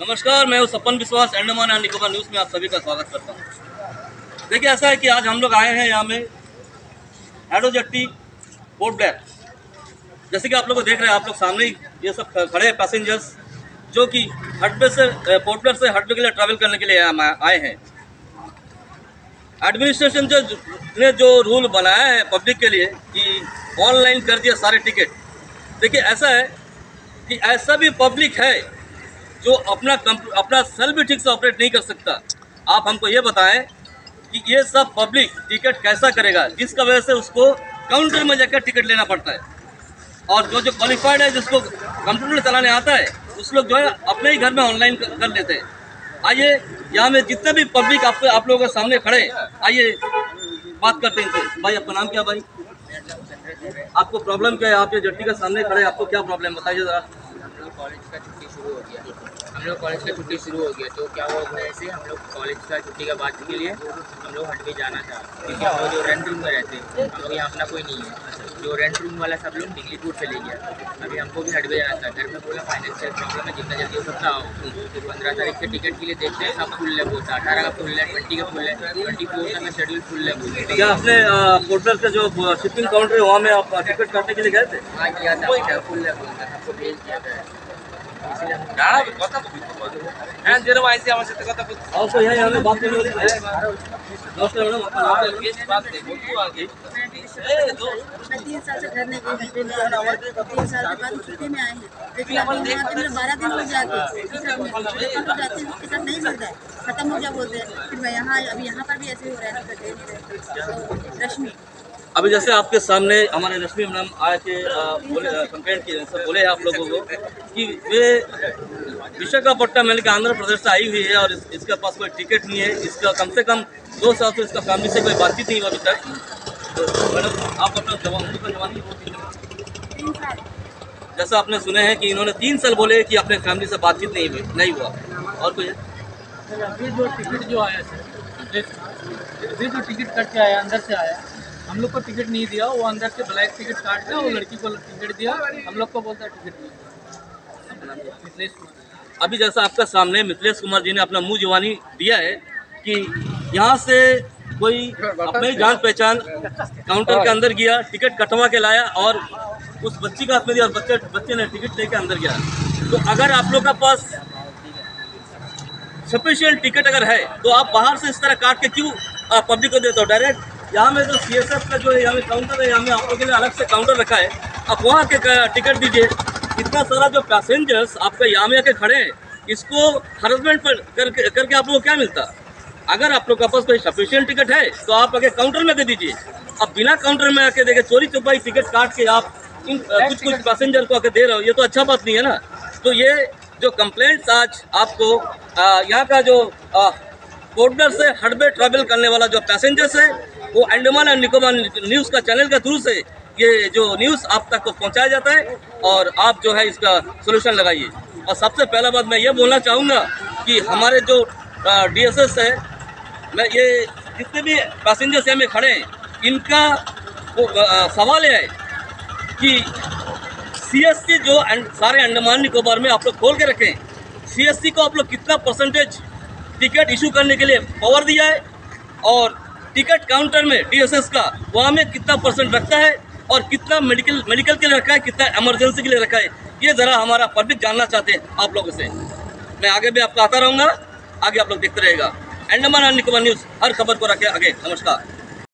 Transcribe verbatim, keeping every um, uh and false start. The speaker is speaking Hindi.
नमस्कार, मैं हूं सपन विश्वास। अंडमान एंड निकोबार न्यूज़ में आप सभी का स्वागत करता हूं। देखिए, ऐसा है कि आज हम लोग आए हैं यहाँ में एडोजट्टी पोर्ट ब्लेयर। जैसे कि आप लोग को देख रहे हैं, आप लोग सामने ही ये सब खड़े हैं पैसेंजर्स जो कि हडबे से पोर्ट ब्लेयर से हडबे के लिए ट्रैवल करने के लिए आए हैं। एडमिनिस्ट्रेशन जो ने जो रूल बनाया है पब्लिक के लिए कि ऑनलाइन कर दिया सारे टिकट। देखिए, ऐसा है कि ऐसा भी पब्लिक है जो अपना अपना सेल भी ठीक से ऑपरेट नहीं कर सकता। आप हमको ये बताएं कि ये सब पब्लिक टिकट कैसा करेगा, जिसका वजह से उसको काउंटर में जाकर टिकट लेना पड़ता है। और जो जो क्वालिफाइड है, जिसको कंप्यूटर चलाने आता है, उस लोग जो है अपने ही घर में ऑनलाइन कर लेते हैं। आइए, यहाँ में जितने भी पब्लिक आप आप लोगों के सामने खड़े हैं, आइए बात करते हैं इनसे। भाई, आपका नाम क्या? भाई, आपको प्रॉब्लम क्या है? आप ये जट्टी के सामने खड़े, आपको क्या प्रॉब्लम बताइए ज़रा। कॉलेज का छुट्टी शुरू हो गया हम लोग कॉलेज का छुट्टी शुरू हो गया तो क्या हुआ वजह से हम लोग कॉलेज का छुट्टी का बाद के लिए हम लोग हटवे जाना था, क्योंकि हम लोग जो रेंट रूम में रहते हैं, हम लोग यहाँ अपना कोई नहीं है। जो रेंट रूम वाला सब लोग दिल्लीपुर चले गया। अभी हमको भी हटवे जाना था। घर में बोला फाइनेंशियल प्रॉब्लम है, जितना जल्दी हो सकता आओ। फिर पंद्रह तारीख के टिकट के लिए देखते हैं, सब फुल है बोलता। अठारह का फुल है, ट्वेंटी का फुल है, ट्वेंटी फोर का शेड्यूल फुल है बोलते। क्या आपने पोर्टल से जो शिपिंग काउंटर है वहाँ में आप टिकट काटने के लिए गए थे? हाँ, किया था, फुल है बोलता, सबको भेज दिया था। आपको यहाँ यहाँ में बात करनी होती है। नमस्कार मैडम, आपका नाम? मैं तीन साल से घर नहीं गई, तीन साल के बाद छुट्टी में आए हैं, लेकिन अभी यहाँ पे मेरा बारह दिन हो जाते जाते हैं, टिकट नहीं मिलता है, खत्म हो गया बोलते हैं। फिर मैं यहाँ अभी यहाँ पर भी ऐसे हो रहा है, टिकट दे नहीं रहे। रश्मि, अभी जैसे आपके सामने हमारे रश्मि मैडम आए थे, बोले कंप्लेंट किए, सब बोले आप लोगों को कि वे विशाखापट्टनम यानी कि आंध्र प्रदेश से आई हुई है और इस, इसके पास कोई टिकट नहीं है। इसका कम से कम दो साल से इसका फैमिली से कोई बातचीत नहीं हुआ अभी तक। तो मैडम, आप अपना जवान का जवानी तीन साल जैसा आपने सुने हैं कि इन्होंने तीन साल बोले कि अपने फैमिली से बातचीत नहीं हुई, नहीं हुआ। और कोई अभी जो टिकट जो आया सर, अभी जो टिकट कट के आया, अंदर से आया, हम लोग को टिकट नहीं दिया। वो अंदर से ब्लैक टिकट काट दिया, वो लड़की को टिकट दिया, हम लोग को बोलता है टिकट नहीं दिया। मिथिलेश कुमार। अभी जैसा आपका सामने मिथिलेश कुमार जी ने अपना मुंह जवानी दिया है कि यहाँ से कोई अपनी जान पहचान काउंटर के अंदर गया, टिकट कटवा के लाया और उस बच्ची का हाथ में दिया और बच्चे बच्चे ने टिकट लेके अंदर गया। तो अगर आप लोग का पास सफिशिएंट टिकट अगर है तो आप बाहर से इस तरह काट के क्यों पब्लिक को देते हो? डायरेक्ट यहाँ में जो सी एस एफ का जो है यहाँ में काउंटर है, यहाँ में आप लोगों के लिए अलग से काउंटर रखा है, आप वहाँ के टिकट दीजिए। इतना सारा जो पैसेंजर्स आपका यहाँ में आके खड़े हैं, इसको हरासमेंट पर करके करके आप लोगों को क्या मिलता? अगर आप लोग के पास कोई सफिशिएंट टिकट है तो आप आके काउंटर में दे दीजिए। अब बिना काउंटर में आके देखे चोरी चुपाई टिकट काट के आप इन कुछ कुछ पैसेंजर को आके दे रहे हो, ये तो अच्छा बात नहीं है ना। तो ये जो कंप्लेंट्स आज आपको यहाँ का जो पोर्ट ब्लेयर से हडबे ट्रैवल करने वाला जो पैसेंजर्स है, वो अंडमान एंड निकोबार न्यूज़ का चैनल के थ्रू से ये जो न्यूज़ आप तक को पहुंचाया जाता है और आप जो है इसका सोल्यूशन लगाइए। और सबसे पहला बात मैं ये बोलना चाहूँगा कि हमारे जो डी एस एस है, मैं ये जितने भी पैसेंजर्स यहाँ में खड़े हैं, इनका वो, आ, सवाल है कि सी एस सी जो सारे अंडमान निकोबार में आप लोग खोल के रखें, सी एस सी को आप लोग कितना परसेंटेज टिकट इशू करने के लिए पावर दिया है और टिकट काउंटर में डी एस एस का वहाँ में कितना परसेंट रखता है और कितना मेडिकल मेडिकल के लिए रखा है, कितना इमरजेंसी के लिए रखा है, ये ज़रा हमारा पब्लिक जानना चाहते हैं आप लोगों से। मैं आगे भी आपको आता रहूँगा, आगे आप लोग देखते रहेगा। अंडमान एंड निकोबार न्यूज़ हर खबर को रखे आगे। नमस्कार।